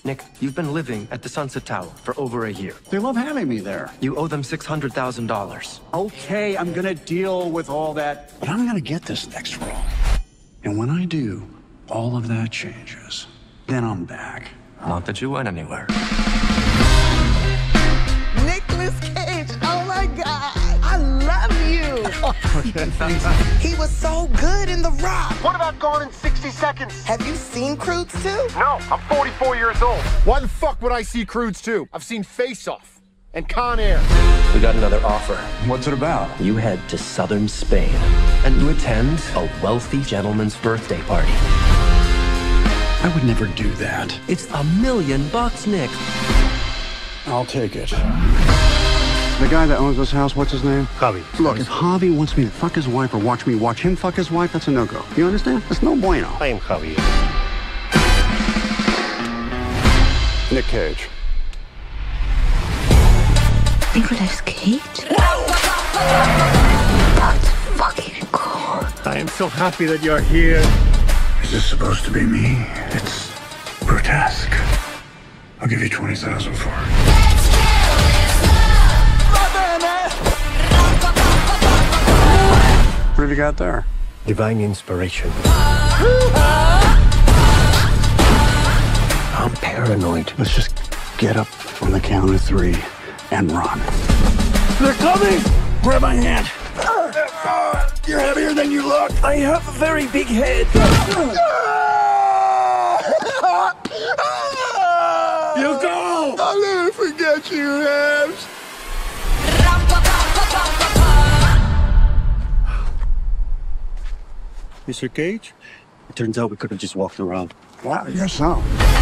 Nick, you've been living at the Sunset Tower for over a year. They love having me there. You owe them $600,000. Okay, I'm gonna deal with all that. But I'm gonna get this next role. And when I do, all of that changes. Then I'm back. Not that you went anywhere. Nicolas Cage, oh my God, I love you. Okay, thanks. He was so good in The Rock. What about Gone in 60 Seconds? Have you seen Croods 2? No, I'm 44 years old. Why the fuck would I see Croods 2? I've seen Face Off and Con Air. We got another offer. What's it about? You head to southern Spain and you attend a wealthy gentleman's birthday party. I would never do that. It's $1 million, Nick. I'll take it. The guy that owns this house, what's his name? Javi. Look, if Javi wants me to fuck his wife or watch me watch him fuck his wife, that's a no-go. You understand? That's no bueno. I am Javi. Nick Cage. Nicolas Cage? That's fucking cool. I am so happy that you're here. Is this supposed to be me? It's grotesque. I'll give you 20,000 for it. What have you got there? Divine inspiration. I'm paranoid. Let's just get up on the count of 3 and run. They're coming! Grab my hand. You're heavier than you look. I have a very big head. You go! I'll never forget you, Habs. Mr. Cage, it turns out we could have just walked around. Wow, you're so.